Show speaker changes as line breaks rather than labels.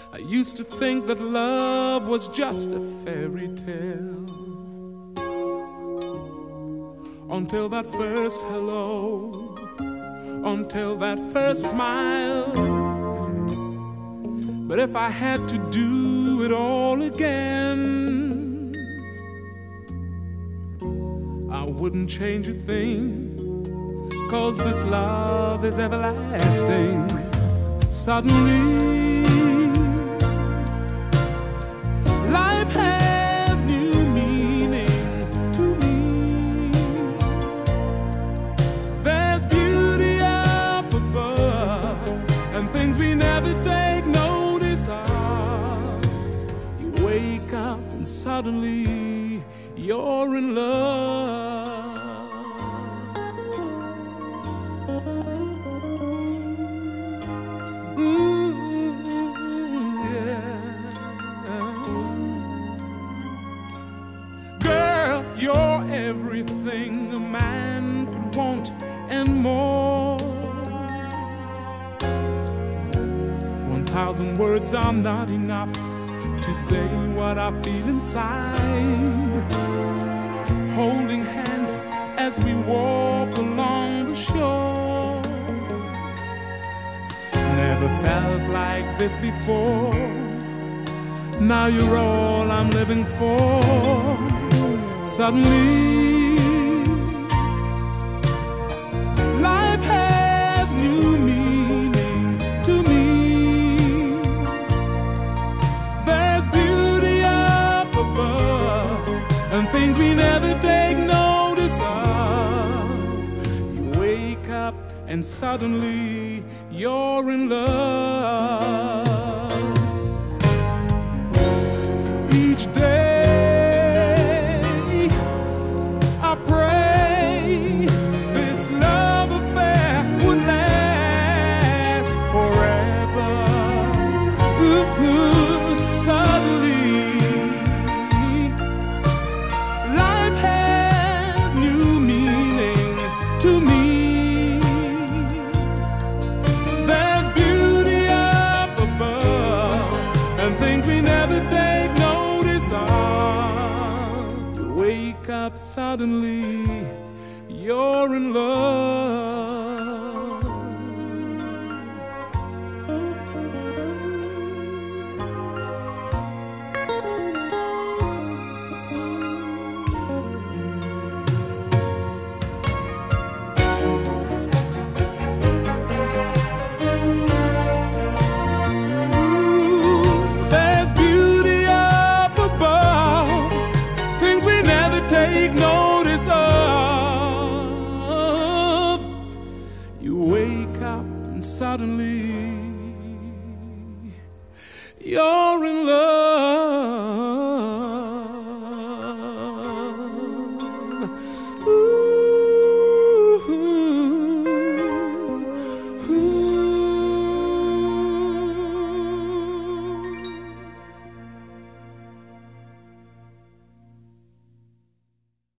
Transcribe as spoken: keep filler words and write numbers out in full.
I used to think that love was just a fairy tale, until that first hello, until that first smile. But if I had to do it all again, I wouldn't change a thing, 'cause this love is everlasting. Suddenly life has new meaning to me. There's beauty up above and things we never take notice of. You wake up and suddenly you're in love. Ooh, yeah. Girl, you're everything a man could want and more. One thousand words are not enough to say what I feel inside. Holding hands as we walk along the shore. Never felt like this before. Now you're all I'm living for. Suddenly life has new meaning to me. There's beauty up above and things we never take notice of. You wake up and suddenly you're in love. Each day I pray this love affair would last forever. Ooh, ooh, suddenly life has new meaning to me. There's beauty up above and things we never take notice of. You wake up suddenly, you're in love. Take notice of. You wake up and suddenly